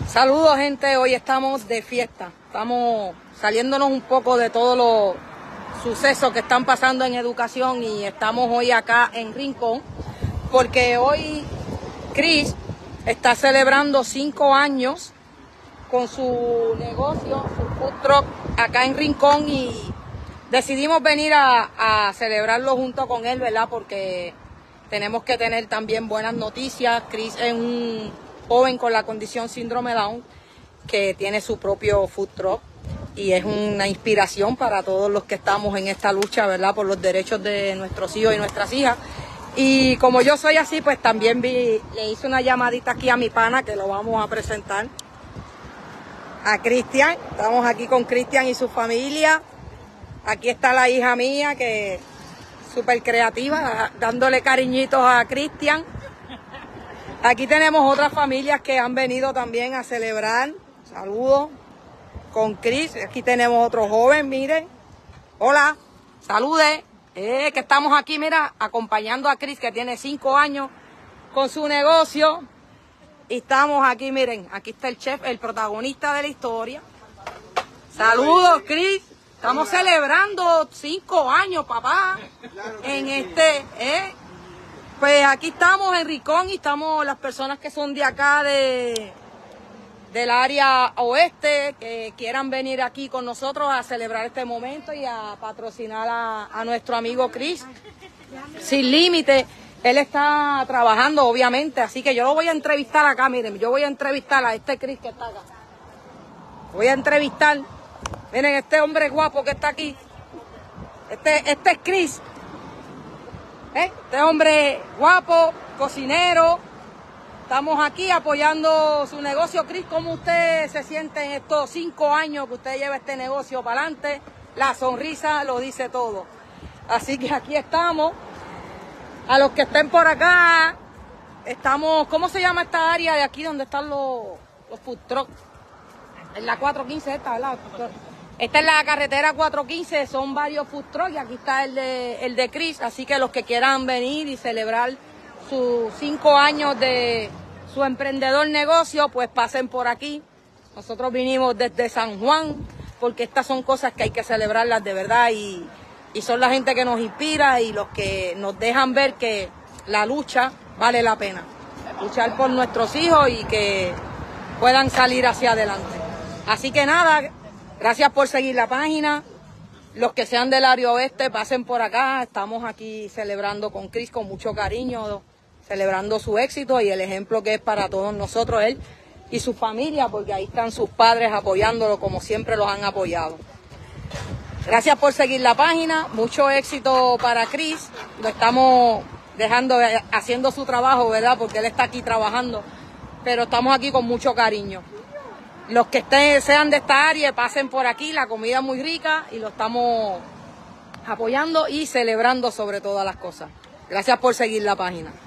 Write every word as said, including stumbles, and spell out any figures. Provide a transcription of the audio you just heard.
Saludos, gente, hoy estamos de fiesta, estamos saliéndonos un poco de todos los sucesos que están pasando en educación y estamos hoy acá en Rincón porque hoy Chris está celebrando cinco años con su negocio, su food truck acá en Rincón y decidimos venir a, a celebrarlo junto con él, ¿verdad? Porque tenemos que tener también buenas noticias. Chris es un joven con la condición síndrome Down que tiene su propio food truck y es una inspiración para todos los que estamos en esta lucha, ¿verdad? Por los derechos de nuestros hijos y nuestras hijas. Y como yo soy así, pues también vi, le hice una llamadita aquí a mi pana que lo vamos a presentar. A Cristian, estamos aquí con Cristian y su familia. Aquí está la hija mía que es súper creativa, dándole cariñitos a Cristian. Aquí tenemos otras familias que han venido también a celebrar. Saludos con Chris. Aquí tenemos otro joven, miren. Hola, salude. Eh, que estamos aquí, mira, acompañando a Chris, que tiene cinco años con su negocio. Y estamos aquí, miren, aquí está el chef, el protagonista de la historia. Saludos, Chris. Estamos celebrando cinco años, papá, en este, ¿eh? Pues aquí estamos en Rincón y estamos las personas que son de acá, de del área oeste, que quieran venir aquí con nosotros a celebrar este momento y a patrocinar a, a nuestro amigo Chris. Sin límite, él está trabajando, obviamente, así que yo lo voy a entrevistar acá, miren, yo voy a entrevistar a este Chris que está acá. Voy a entrevistar, miren, este hombre guapo que está aquí. Este, este es Chris. ¿Eh? Este hombre guapo, cocinero. Estamos aquí apoyando su negocio. Chris, ¿cómo usted se siente en estos cinco años que usted lleva este negocio para adelante? La sonrisa lo dice todo. Así que aquí estamos. A los que estén por acá, estamos, ¿cómo se llama esta área de aquí donde están los, los food trucks? En la cuatro quince esta, ¿verdad? Esta es la carretera cuatro quince, son varios food trucks y aquí está el de, el de Chris. Así que los que quieran venir y celebrar sus cinco años de su emprendedor negocio, pues pasen por aquí. Nosotros vinimos desde San Juan porque estas son cosas que hay que celebrarlas de verdad y, y son la gente que nos inspira y los que nos dejan ver que la lucha vale la pena. Luchar por nuestros hijos y que puedan salir hacia adelante. Así que nada, gracias por seguir la página. Los que sean del área oeste, pasen por acá. Estamos aquí celebrando con Chris con mucho cariño, celebrando su éxito y el ejemplo que es para todos nosotros, él y su familia, porque ahí están sus padres apoyándolo como siempre los han apoyado. Gracias por seguir la página. Mucho éxito para Chris. Lo estamos dejando, haciendo su trabajo, ¿verdad? Porque él está aquí trabajando. Pero estamos aquí con mucho cariño. Los que estén, sean de esta área, pasen por aquí, la comida es muy rica y lo estamos apoyando y celebrando sobre todas las cosas. Gracias por seguir la página.